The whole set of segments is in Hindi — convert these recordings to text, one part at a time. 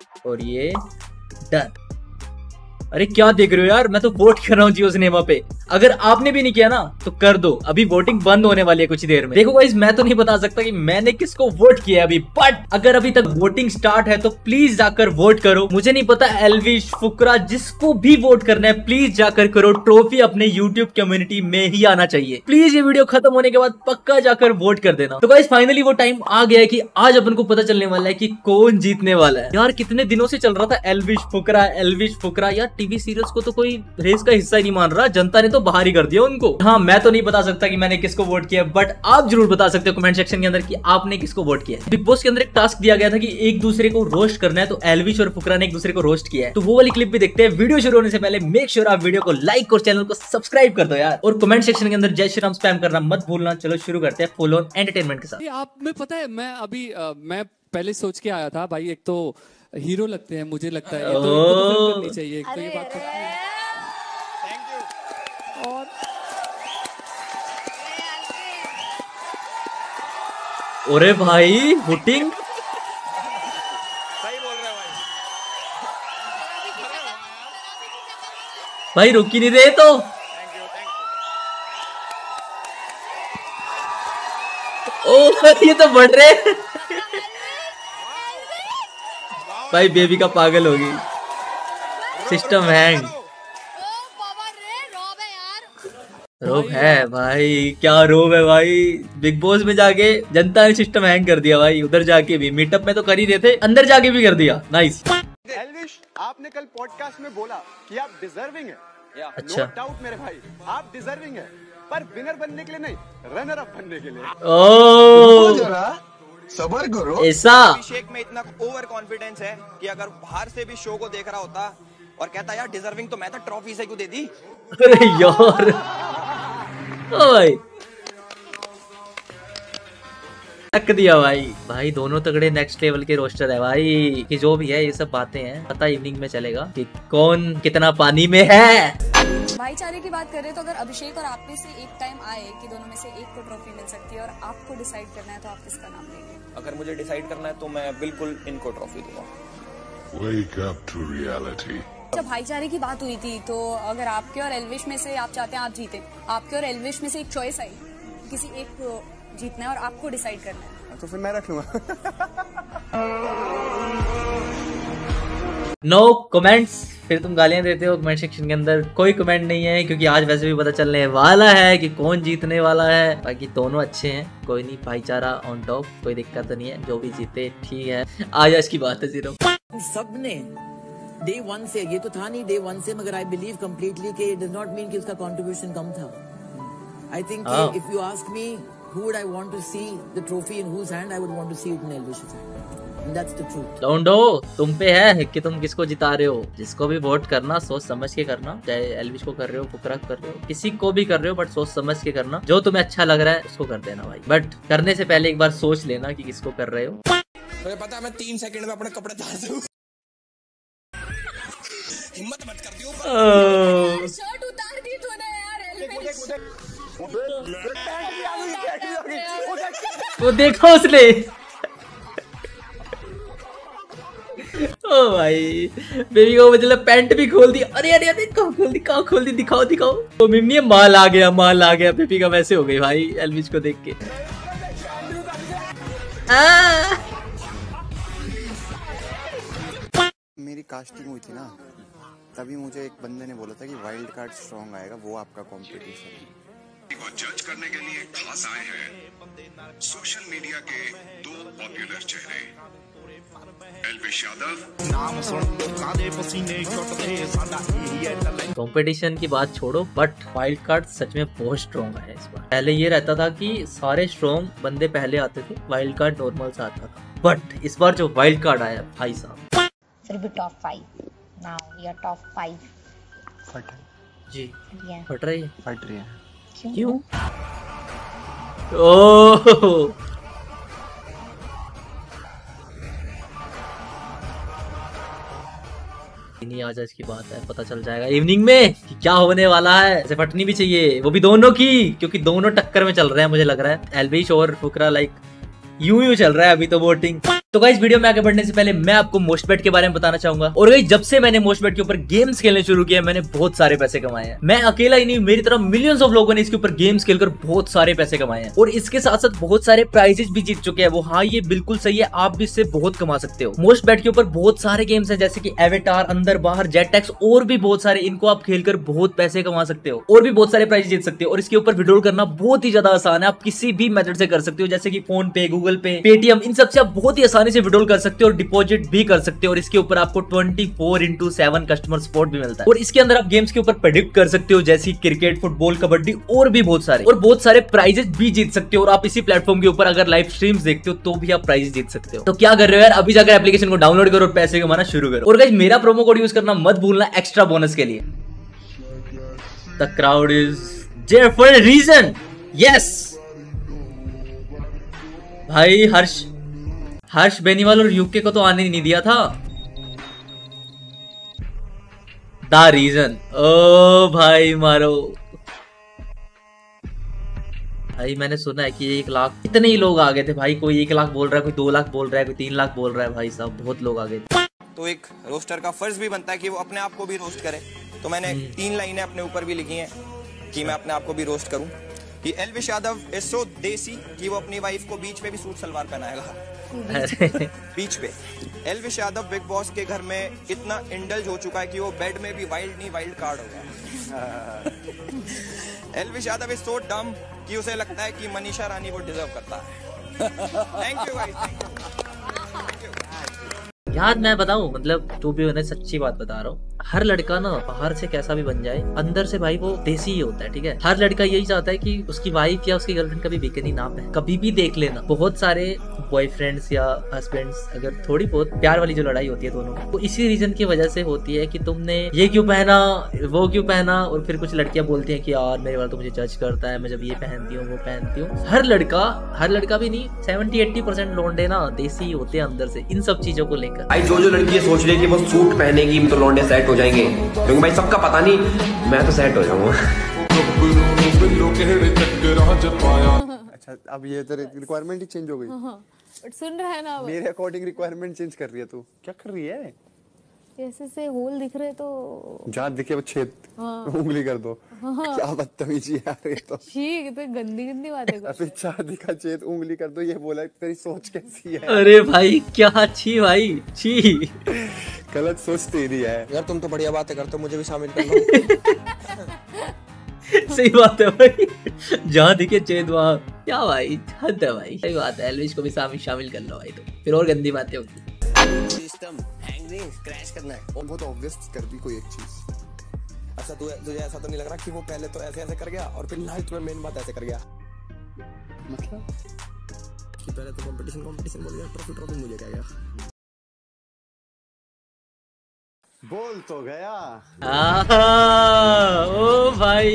और ये डन। अरे क्या देख रहे हो यार, मैं तो वोट कर रहा हूँ जियो सिनेमा पे। अगर आपने भी नहीं किया ना तो कर दो, अभी वोटिंग बंद होने वाली है कुछ देर में। देखो गाइस, मैं तो नहीं बता सकता कि मैंने किसको वोट किया है अभी, बट अगर अभी तक वोटिंग स्टार्ट है तो प्लीज जाकर वोट करो। मुझे नहीं पता, एल्विश, फुकरा, जिसको भी वोट करना है प्लीज जाकर करो। ट्रॉफी अपने यूट्यूब कम्युनिटी में ही आना चाहिए। प्लीज ये वीडियो खत्म होने के बाद पक्का जाकर वोट कर देना। तो गाइस फाइनली वो टाइम आ गया है कि आज अपन को पता चलने वाला है कि कौन जीतने वाला है। यार कितने दिनों से चल रहा था एल्विश फुकरा यार, टीवी सीरियल्स को तो कोई रेस का हिस्सा ही नहीं मान रहा, जनता ने तो बाहर ही कर दिया उनको। हाँ, मैं तो नहीं बता सकता कि मैंने किसको वोट किया, बट आप जरूर बता सकते हो कमेंट सेक्शन के अंदर कि आपने किसको वोट किया है। बिग बॉस के अंदर एक टास्क दिया गया था कि एक दूसरे को रोस्ट करना है, तो एल्विश और फुकरा ने एक दूसरे को रोस्ट किया है। तो वो वाली क्लिप भी देखते हैं। वीडियो शुरू होने से पहले मेक श्योर आप वीडियो को लाइक और चैनल को सब्सक्राइब कर दो यार, और कमेंट सेक्शन के अंदर जय श्री राम स्पैम करना मत भूलना। चलो शुरू करते हैं फुल ऑन एंटरटेनमेंट के साथ। आप में पता है, मैं अभी मैं पहले सोच के आया था भाई, एक तो हीरो लगते हैं, मुझे लगता है ये तो इनको तो फिल्म करनी चाहिए, एक तो ये बात तो। और अरे भाई वोटिंग सही बोल रहे हैं भाई, रुक ही नहीं रहे तो। थैंक यू ओ ये तो बढ़ रहे भाई, बेबी का पागल होगी, सिस्टम हैंग। रोब है भाई, क्या रोब है भाई। बिग बॉस में जाके जनता ने सिस्टम हैंग कर दिया भाई, उधर जाके भी मीटअप में तो कर ही रहे थे, अंदर जाके भी कर दिया। नाइस। एल्विश, आपने कल पॉडकास्ट में बोला कि आप डिजर्विंग है। अच्छा, नो डाउट मेरे भाई, आप डिजर्विंग है, पर विनर बनने के लिए नहीं, रनर अप बनने के लिए। ओ सबर करो। ऐसा अभिषेक में इतना ओवर कॉन्फिडेंस है कि अगर बाहर से भी शो को देख रहा होता और कहता यार डिजर्विंग तो मैं था, ट्रॉफी से क्यों दे दी। अरे यार ओ भाई, टक दिया भाई दोनों तगड़े नेक्स्ट लेवल के रोस्टर है भाई। कि जो भी है ये सब बातें हैं, पता इवनिंग में चलेगा कि कौन कितना पानी में है। भाईचारे की बात करें तो अगर अभिषेक और आप में से एक टाइम आए कि दोनों में से एक को ट्रॉफी मिल सकती है और आपको डिसाइड करना है, तो आप किसका नाम लेंगे? अगर मुझे डिसाइड करना है तो मैं बिल्कुल इनको ट्रॉफी दूंगा। Wake up to reality. जब भाईचारे की बात हुई थी तो अगर आपके और एल्विश में से, आप चाहते हैं आप जीते, आपके और एल्विश में से एक चॉइस आई, किसी एक को जीतना है और आपको डिसाइड करना है, तो फिर मैं रख लूंगा। No comments. फिर तुम गालियां देते हो कमेंट सेक्शन के अंदर, कोई कमेंट नहीं है क्योंकि आज वैसे भी पता चलने वाला है कि कौन जीतने वाला है। बाकी दोनों अच्छे हैं, कोई नहीं, भाईचारा ऑन टॉप, कोई दिक्कत तो नहीं है, जो भी जीते ठीक है। आज की बात है सिर्फ सबने डे वन से, ये तो था नहीं डे वन से, मगर आई बिलीव कम्प्लीटली कि इट डज नॉट मीन कि उसका कंट्रीब्यूशन कम था। I think if you ask me who would I want to see the trophy in whose hand, I would want to see it in Elvish's hand. And that's the truth. Don't know, तुम पे है कि तुम किसको जिता रहे हो। जिसको भी वोट करना सोच समझ के करना, चाहे एल्विश को कर रहे हो, फुकरा कर रहे हो, किसी को भी कर रहे हो, बट सोच समझ के करना। जो तुम्हें अच्छा लग रहा है उसको कर देना भाई, बट करने से पहले एक बार सोच लेना कि किसको कर रहे हो। मुझे पता है मैं 3 सेकंड में अपने कपड़े उतार दूं। हिम्मत मत कर दियो। शर्ट उतार दी तूने यार एल्विश। वो देखो उसने ओ भाई, बेबी को मतलब पैंट भी खोल दी। अरे अरे अरे कहाँ खोल दी, दिखाओ। तो मिमनी माल आ गया। बेबी का वैसे हो गई भाई एल्विश को देख के। मेरी कास्टिंग हुई थी ना, तभी मुझे एक बंदे ने बोला था कि वाइल्ड कार्ड स्ट्रॉन्ग आएगा, वो आपका कंपटीशन है। को जज करने के लिए खास आए हैं सोशल मीडिया के 2 पॉपुलर चेहरे, एल्विश यादव। कंपटीशन की बात छोड़ो, बट वाइल्ड कार्ड सच में बहुत स्ट्रॉन्ग है इस बार। पहले ये रहता था कि सारे स्ट्रॉन्ग बंदे पहले आते थे, वाइल्ड कार्ड नॉर्मल सा आता था, बट इस बार जो वाइल्ड कार्ड आया भाई साहब, फिर भी top 5 now we are top 5 फट जी Yeah. फट रही है। फट रही है। क्यों? ओह आज की बात है, पता चल जाएगा इवनिंग में कि क्या होने वाला है। ऐसे फटनी भी चाहिए, वो भी दोनों की, क्योंकि दोनों टक्कर में चल रहे हैं। मुझे लग रहा है एल्विश और फुकरा लाइक यूं चल रहा है अभी तो वोटिंग। तो गाइस वीडियो में आगे बढ़ने से पहले मैं आपको मोस्ट बेट के बारे में बताना चाहूंगा। और गाइस जब से मैंने मोस्ट बेट के ऊपर गेम्स खेलने शुरू किया मैंने बहुत सारे पैसे कमाए हैं। मैं अकेला ही नहीं, मेरी तरह मिलियंस ऑफ लोगों ने इसके ऊपर गेम्स खेलकर बहुत सारे पैसे कमाए हैं और इसके साथ साथ बहुत सारे प्राइजेस भी जीत चुके हैं वो। हाँ ये बिल्कुल सही है, आप भी इससे बहुत कमा सकते हो। मोस्ट बेट के ऊपर बहुत सारे गेम्स हैं जैसे कि एवेटार, अंदर बाहर, जेट टैक्स और भी बहुत सारे। इनको आप खेलकर बहुत पैसे कमा सकते हो और भी बहुत सारे प्राइज जीत सकते हो। और इसके ऊपर विड्रॉल करना बहुत ही ज्यादा आसान है, आप किसी भी मेथड से कर सकते हो जैसे कि फोन पे, गूगल पे, पेटीएम, इन सबसे आप बहुत ही आसानी से विड्रॉल कर सकते हो और डिपॉजिट भी कर सकते हो। और इसके ऊपर आपको 24/7 कस्टमर सपोर्ट भी मिलता है और इसके अंदर आप गेम्स के ऊपर प्रेडिक्ट कर सकते हो जैसे क्रिकेट, फुटबॉल, कबड्डी और भी बहुत सारे प्राइजेस भी जीत सकते हो। और आप इसी प्लेटफॉर्म के ऊपर अगर लाइव स्ट्रीम्स देखते हो तो भी आप प्राइजेस जीत सकते हो। तो क्या कर रहे हो यार, अभी जाकर एप्लीकेशन को डाउनलोड करो और पैसे कमाना शुरू करो। और गाइस मेरा प्रोमो कोड यूज करना मत भूलना एक्स्ट्रा बोनस के लिए। The crowd is there for a reason. Yes भाई हर्ष बेनीवाल और यूके को तो आने नहीं दिया था। The reason. ओ भाई मारो भाई, मैंने सुना है कि 1 लाख इतने ही लोग आ गए थे भाई। कोई 1 लाख बोल रहा है, कोई 2 लाख बोल रहा है, कोई 3 लाख बोल रहा है। भाई साहब बहुत लोग आ गए थे। तो एक रोस्टर का फर्ज भी बनता है कि वो अपने आप को भी रोस्ट करे। तो मैंने 3 लाइनें अपने ऊपर भी लिखी हैं कि मैं अपने आप को भी रोस्ट करूं कि एल्विश यादव इज सो देसी कि वो अपनी वाइफ को बीच पे भी सूट सलवार पहनाएगा। बीच पे एल्विश यादव बिग बॉस के घर में इतना इंडल्ज हो चुका है कि वो बेड में भी वाइल्ड नहीं वाइल्ड कार्ड होगा। एल्विश यादव इज सो डम कि उसे लगता है कि मनीषा रानी वो डिजर्व करता है। Thank you guys, thank you. यार मैं बताऊं, मतलब टू बी ऑनेस्ट सच्ची बात बता रहा हूँ, हर लड़का ना बाहर से कैसा भी बन जाए अंदर से भाई वो देसी ही होता है। ठीक है, हर लड़का यही चाहता है कि उसकी वाइफ या उसकी गर्लफ्रेंड कभी बिकनी ना पाए। कभी भी देख लेना बहुत सारे बॉयफ्रेंड्स या हस्बैंड्स अगर थोड़ी बहुत प्यार वाली जो लड़ाई होती है दोनों तो इसी रीजन की वजह से होती है कि तुमने ये क्यों पहना, वो क्यों पहना। और फिर कुछ लड़कियां बोलती हैं कि यार मेरे वाला तो मुझे जज करता है, मैं जब ये पहनती हूँ वो पहनती हूँ। हर लड़का भी नहीं, 70-80% लौंडे ना देसी होते हैं अंदर से इन सब चीजों को लेकर। भाई जो लड़की सोच रही है कि वो सूट पहनेगी तो लौंडे सेट हो जाएंगे, क्योंकि भाई सबका पता नहीं, मैं तो सेट हो जाऊंगा। अच्छा अब ये तो रिक्वायरमेंट ही चेंज हो गई। बट सुन रहा है ना, मेरे अकॉर्डिंग रिक्वायरमेंट चेंज कर रही है तू। क्या कर रही है? ऐसे से होल दिख रहे तो जहाँ दिखे वो छेद उंगली कर दो। क्या बदतमीजी यार ये तो। छी, तो गंदी बातें कर। अभी जहाँ दिखा छेद उंगली कर दो, ये बोला तेरी सोच कैसी है? अरे भाई क्या छी भाई छी। गलत सोच तेरी है यार। तुम तो बढ़िया बातें करते हो, मुझे भी शामिल कर लो। सही बात है भाई, जहाँ दिखे चेत वहाँ। क्या भाई हद है भाई, सही बात है। एल्विश को भी शामिल कर लो भाई, तो फिर और गंदी बातें होगी। सिस्टम हैंग नहीं, क्रैश करना है। और बहुत ऑब्वियस कर दी कोई एक चीज। अच्छा तुझे ऐसा तो नहीं लग रहा कि वो पहले तो ऐसे कर गया और फिर लास्ट में मेन बात ऐसे कर गया? मतलब कि पहले तो कंपटीशन बोल गया, ट्रॉफी मुझे क्या गया। बोल तो गया। ओ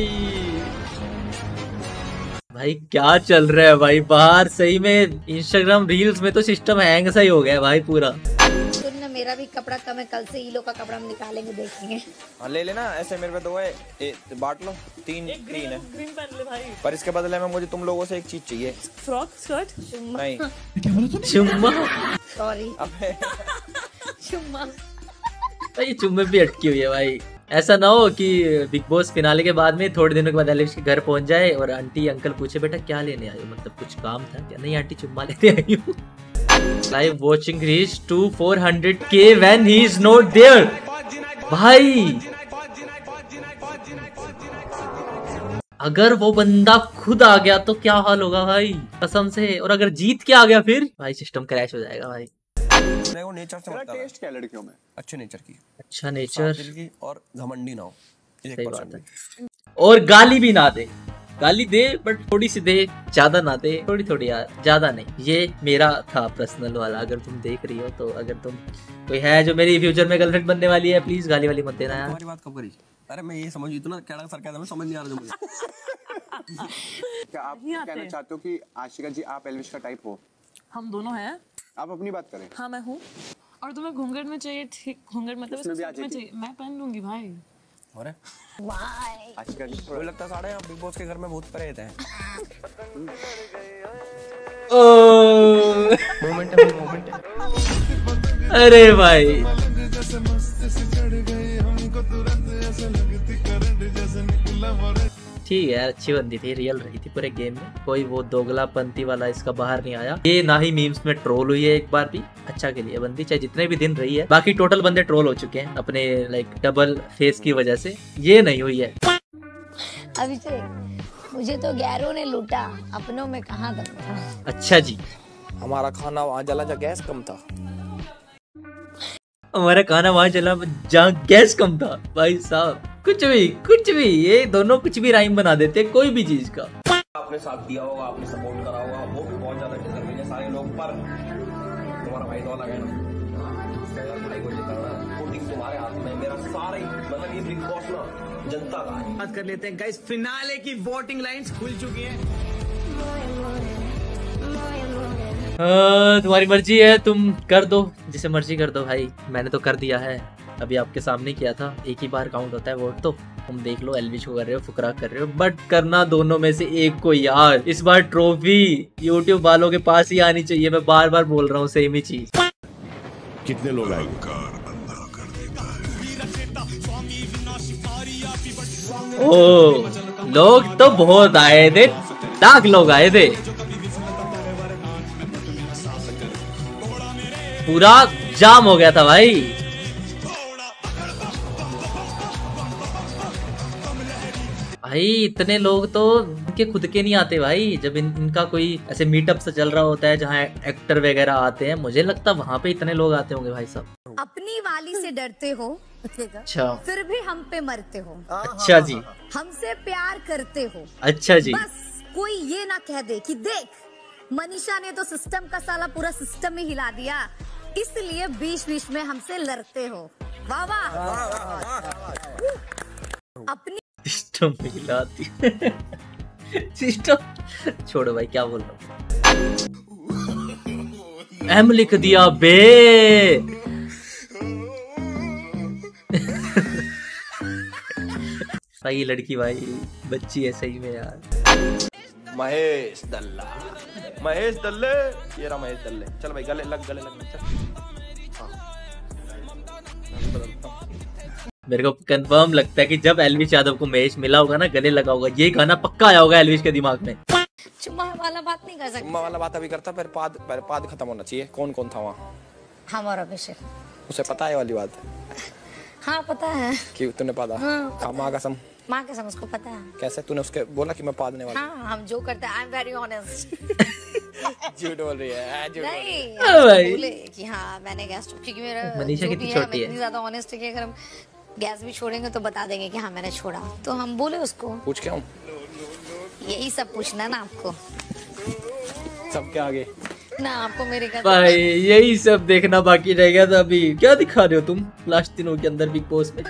भाई क्या चल रहा है भाई बाहर? सही में इंस्टाग्राम रील्स में तो सिस्टम हैंग सा ही हो गया भाई पूरा। सुन मेरा भी कपड़ा कम है, कल से ये लोग का कपड़ा हम निकालेंगे, देखेंगे। हाँ ले लेना, ऐसे मेरे पे 2 है, बांट लो। 3 है ग्रीन पहन ले भाई। पर इसके बदले में मुझे तुम लोगों से एक चीज चाहिए। Frock skirt? नहीं चुम्मा। सॉरी चुम्मा। ये चुम्मे भी अटकी हुई है भाई। ऐसा ना हो कि बिग बॉस फिनाले के बाद में थोड़े दिनों के बाद एल्विश के घर पहुंच जाए और आंटी अंकल पूछे बेटा क्या लेने आए हो, मतलब कुछ काम था क्या? नहीं आंटी चुम्मा लेने आई हूँ। Live watching reach to 400K when he is not there. भाई अगर वो बंदा खुद आ गया तो क्या हाल होगा भाई कसम से। और अगर जीत के आ गया फिर भाई सिस्टम क्रैश हो जाएगा भाई। वो नेचर से मतलब टेस्ट क्या लड़कियों में? अच्छे नेचर की, अच्छा नेचर की और घमंडी ना हो। सही बात है। और गाली भी ना दे, गाली दे बट थोड़ी सी दे, ज्यादा ना दे, थोड़ी यार, ज्यादा नहीं। ये मेरा था पर्सनल वाला, अगर तुम देख रही हो तो अगर तुम कोई है जो मेरी फ्यूचर में गर्लफ्रेंड बनने वाली है प्लीज गाली वाली मत देना यार। तुम्हारी बात कब करी? अरे मैं ये समझ इतना क्या सरकाज़म समझ नहीं आ रहा मुझे। क्या आप कहना चाहते हो कि आशिका जी आप एल्विश का टाइप हो? हम दोनों हैं। आप अपनी बात करें। हाँ मैं हूँ। और तुम्हें घूंघट में चाहिए? ठीक, घूंघट मतलब चाहिए, मैं पहन लूंगी भाई। अरे आशिका जी लगता है साढ़े बिग बॉस के घर में भूत प्रेत हैं। मोमेंट है, मोमेंट है। अरे भाई ठीक है यार, अच्छी बंदी थी, रियल रही थी पूरे गेम में, कोई वो दोगलापंती वाला इसका बाहर नहीं आया। ये ना ही मीम्स में ट्रोल हुई है एक बार भी, अच्छा के लिए बंदी, चाहे जितने भी दिन रही है। बाकी टोटल बंदे ट्रोल हो चुके हैं अपने लाइक डबल फेस की वजह से, ये नहीं हुई है। अभिषेक, मुझे तो गैरों ने लूटा, अपनों में कहाँ दम था। अच्छा जी, हमारा खाना वहाँ जला जहाँ गैस कम था। हमारा खाना वहाँ चला जहाँ गैस कम था। भाई साहब कुछ भी, ये दोनों कुछ भी राइम बना देते हैं कोई भी चीज का। आपने साथ दिया होगा, आपने सपोर्ट करा होगा, वो भी बहुत ज्यादा डिजर्विंग है सारे लोग, पर तुम्हारा भाई तो अलग है ना, भाई को जिताना वोटिंग तुम्हारे हाथ में, मेरा सारे मतलब ये बिग बॉस ना जनता का है। बात कर लेते हैं गाइस, फिनाले की वोटिंग लाइंस खुल चुकी हैं। तुम्हारी मर्जी है, तुम कर दो जिसे मर्जी कर दो भाई, मैंने तो कर दिया है, अभी आपके सामने किया था। एक ही बार काउंट होता है वोट, तो तुम देख लो एलविश को कर रहे हो, फुकरा कर रहे हो, बट करना दोनों में से एक को यार। इस बार ट्रॉफी यूट्यूब वालों के पास ही आनी चाहिए, मैं बार बार बोल रहा हूँ सेम ही चीज। कितने लोग आएंगे? ओ लोग तो बहुत आए थे, लाख लोग आए थे, पूरा जाम हो गया था भाई। भाई इतने लोग तो इनके खुद के नहीं आते भाई, जब इनका कोई ऐसे मीटअप से चल रहा होता है जहाँ एक्टर वगैरह आते हैं, मुझे लगता है वहाँ पे इतने लोग आते होंगे भाई साहब। अपनी वाली से डरते हो, अच्छा, फिर भी हम पे मरते हो। अच्छा जी, हमसे प्यार करते हो। अच्छा जी, बस कोई ये ना कह दे कि देख मनीषा ने तो सिस्टम का साला पूरा सिस्टम ही हिला दिया, इसलिए बीच में हमसे लड़ते हो। वाह वाह, अपनी सिस्टम में हिलाती सिस्टम छोड़ो भाई, क्या बोल रहा हूँ। एम लिख दिया बे भाई, लड़की भाई बच्ची है सही में यार। महेश दल्ला, महेश दल्ले, ये रहा महेश दल्ले। चल भाई गले लग चल। मेरे को कंफर्म लगता है कि जब एलविश यादव को महेश मिला होगा ना, गले लगा होगा, ये गाना पक्का आया होगा एलविश के दिमाग में। चुम्मा वाला बात नहीं कर सकते, चुम्मा वाला बात अभी करता, पर पाद खत्म होना चाहिए। कौन कौन था वहाँ? हमारा अभिषेक। उसे पता है वाली बात? हाँ पता है। कि तूने पादा? हाँ, माँ कसम। माँ कसम उसको पता है। कैसे तूने उसके बोला कि मैं पादने वाला? हाँ, हम जो करते हैं, आई एम वेरी ऑनेस्ट। झूठ बोल रही है, झूठ नहीं बोले कि हाँ मैंने गैस, क्योंकि मेरा मनीषा कितनी छोटी है, इतनी ज्यादा ऑनेस्ट है कि अगर हम गैस भी छोड़ेंगे तो बता देंगे कि हाँ मैंने छोड़ा, तो हम बोले उसको। पूछ क्या हूँ? यही सब पूछना है ना आपको, सबके आगे ना आपको मेरे का भाई यही सब देखना बाकी रह गया था। अभी क्या दिखा रहे हो तुम लास्ट दिनों के अंदर बिग बॉस में?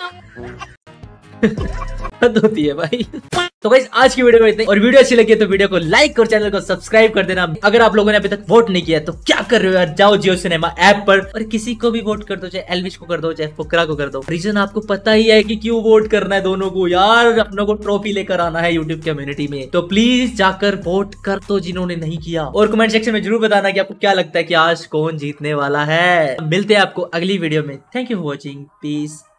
हद होती है भाई। तो गाइस आज की वीडियो में इतना, और वीडियो अच्छी लगी तो वीडियो को लाइक और चैनल को सब्सक्राइब कर देना। अगर आप लोगों ने अभी तक वोट नहीं किया तो क्या कर रहे हो यार, जाओ जियो सिनेमा ऐप पर और किसी को भी वोट कर दो, चाहे एलविश को कर दो, चाहे फुकरा को कर दो। रीजन आपको पता ही है कि क्यों वोट करना है दोनों को यार, अपनों को ट्रॉफी लेकर आना है यूट्यूब कम्युनिटी में। तो प्लीज जाकर वोट कर दो जिन्होंने नहीं किया, और कमेंट सेक्शन में जरूर बताना कि आपको क्या लगता है कि आज कौन जीतने वाला है। मिलते हैं आपको अगली वीडियो में। Thank you for watching, piece.